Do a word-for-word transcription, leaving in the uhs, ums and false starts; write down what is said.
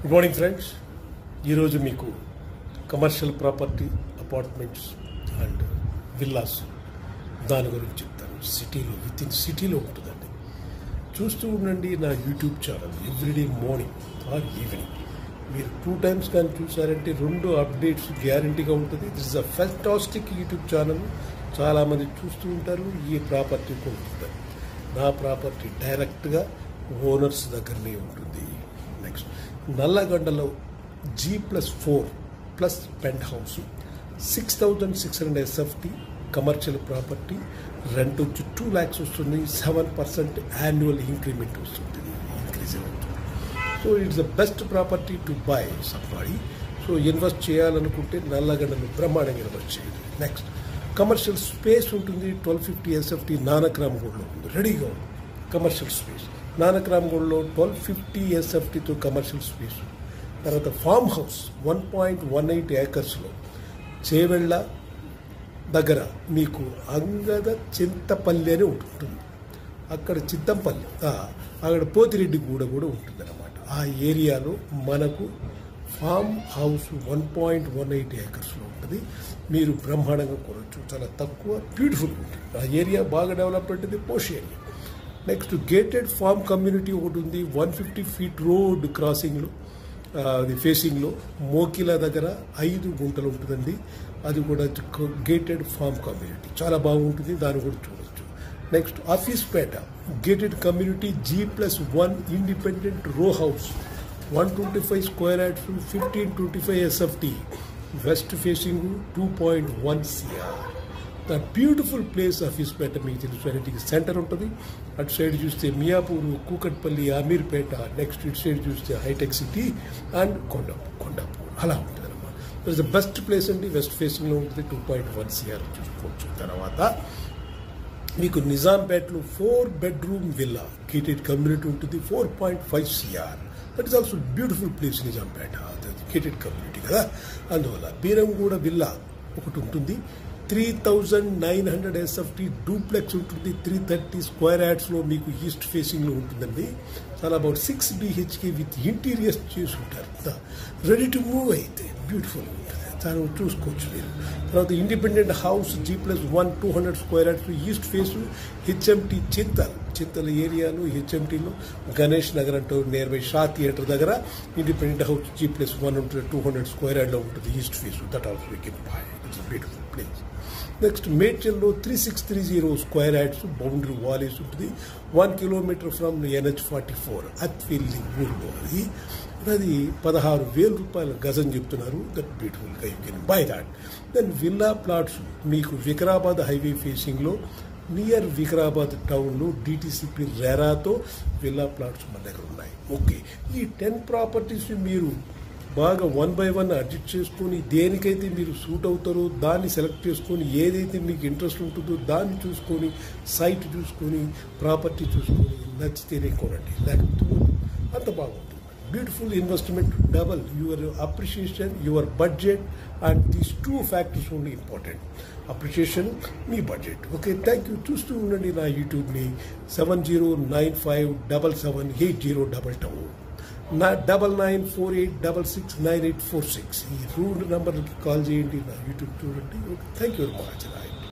Good morning friends. ఈరోజు మీకు commercial property apartments and villas దాని గురించి చెప్తాను. సిటీలో విత్ ఇన్ సిటీలో ఉంటుందండి. చూస్తూ ఉండండి నా YouTube channel everyday morning or evening. మీరు టూ టైమ్స్ కానీ చూసారంటే రెండు అప్డేట్స్ గ్యారంటీగా ఉంటుంది. This is a fantastic YouTube channel. చాలామంది చూస్తూ ఉంటారు, ఈ ప్రాపర్టీ కొనుక్కుంటారు. నా ప్రాపర్టీ డైరెక్ట్గా ఓనర్స్ దగ్గరనే ఉంటుంది. నెక్స్ట్ నల్లగొండలో G plus four plus penthouse six thousand six hundred SFT commercial property. Rent వచ్చి టూ ల్యాక్స్ వస్తుంది. సెవెన్ పర్సెంట్ యాన్యువల్ ఇంక్రిమెంట్ వస్తుంది, ఇంక్రీజ్ అవుతుంది. So it's the best property to buy somebody. So invest చేయాలనుకుంటే నల్లగొండలో బ్రహ్మాండంగా invest చేయాలి. Next commercial space ఉంటుంది. Twelve fifty SFT నానక్రామ్ గూడలో ఉంది, రెడీగా ఉంది కమర్షియల్ స్పేస్. నానక్రామ్ గూడలో ట్వెల్వ్ ఫిఫ్టీ ఎస్ఎఫ్టీతో కమర్షియల్ స్పేస్. తర్వాత farm house one point one eight ఏకర్స్లో చేవెళ్ళ దగ్గర మీకు అంగద చింతపల్లి అని ఉంటుంది. అక్కడ చింతంపల్లి అక్కడ పోతిరెడ్డి గూడ కూడా ఉంటుంది అన్నమాట. ఆ ఏరియాలో మనకు farm house one point one eight ఏకర్స్లో ఉంటుంది. మీరు బ్రహ్మాండంగా కొనవచ్చు. చాలా తక్కువ, బ్యూటిఫుల్గా ఉంటుంది. ఆ ఏరియా బాగా డెవలప్మెంట్ ఉంది, posh area. Next gated farm community ఒకటి ఉంది. వన్ ఫిఫ్టీ ఫీట్ రోడ్ క్రాసింగ్లో అది ఫేసింగ్లో మోకిలా దగ్గర ఐదు గుంటలు ఉంటుందండి. అది కూడా గేటెడ్ ఫార్మ్ కమ్యూనిటీ చాలా బాగుంటుంది, దాన్ని కూడా చూడవచ్చు. నెక్స్ట్ ఆఫీస్పేట gated community G plus one independent row house one twenty five square yards fifteen twenty five SFT west facing two point one CR. The beautiful place ఆఫీస్పేట మీకు తెలుసు. అన్నిటికి సెంటర్ ఉంటుంది. అటు సైడ్ చూస్తే మియాపూర్, కూకట్పల్లి, అమీర్పేట. నెక్స్ట్ ఇటు సైడ్ చూస్తే హైటెక్ సిటీ అండ్ కొండ కొండాపూర్ అలా ఉంటుంది అనమాట. ఇట్స్ ద బెస్ట్ ప్లేస్ అండి. వెస్ట్ ఫేసింగ్లో ఉంటుంది. టూ పాయింట్ వన్ సిఆర్ చూసుకోవచ్చు. తర్వాత మీకు నిజాంపేటలో four bedroom villa gated community ఉంటుంది. Four point five CR. That is also beautiful place Nizampet, gated community కదా. అందువల్ల బీరంగూడ విల్లా ఒకటి ఉంటుంది. Three thousand nine hundred SFT duplex ఉంటుంది. త్రీ థర్టీ స్క్వేర్ యార్డ్స్లో మీకు ఈస్ట్ ఫేసింగ్లో ఉంటుందండి. చాలా about six BHK with interiors చేసుకుంటారు. రెడీ టు మూవ్ అయితే బ్యూటిఫుల్ ఉంటుంది, దాన్ని చూసుకోవచ్చు మీరు. తర్వాత independent house G plus one two hundred square yards east face HMT Chintal Chintala ఏరియాలో హెచ్ఎంటీలో గణేష్ నగర్ అంటూ నియర్ బై షా థియేటర్ దగ్గర independent house G plus one ఉంటుంది. టూ హండ్రెడ్ స్క్వేర్ యార్డ్లో ఉంటుంది east face. That also we can buy. It's beautiful place. Next మేడ్చల్లో three six three zero square yards boundary walls ఉంటుంది. One kilometre from NH forty four Athvelli ఊర్లో. అది అది పదహారు వేల రూపాయల గజం చెప్తున్నారు. దట్ బ్యూటిఫుల్గా you can buy that. Then villa plots మీకు వికారాబాద్ హైవే ఫేసింగ్లో నియర్ వికారాబాద్ టౌన్లో డిటిసిపి రెరాతో విల్లా ప్లాట్స్ మన దగ్గర ఉన్నాయి. ఓకే, ఈ టెన్ ప్రాపర్టీస్ మీరు బాగా వన్ బై వన్ అడ్జస్ట్ చేసుకొని దేనికైతే మీరు సూట్ అవుతారో దాన్ని సెలెక్ట్ చేసుకొని ఏదైతే మీకు ఇంట్రెస్ట్ ఉంటుందో దాన్ని చూసుకొని సైట్ చూసుకొని ప్రాపర్టీ చూసుకొని నచ్చితేనే కొనండి, లేకపోతే అంత బాగుంటుంది. Beautiful investment, double your appreciation, your budget and these two factors only important. Appreciation, మీ బడ్జెట్. Okay, thank you. చూస్తూ ఉండండి నా యూట్యూబ్ని. Seven zero nine five double seven eight zero double two నా double nine four eight double six nine eight four six ఈ రూల్ నెంబర్కి call చేయండి. నా యూట్యూబ్ చూడండి. Okay, thank you very much.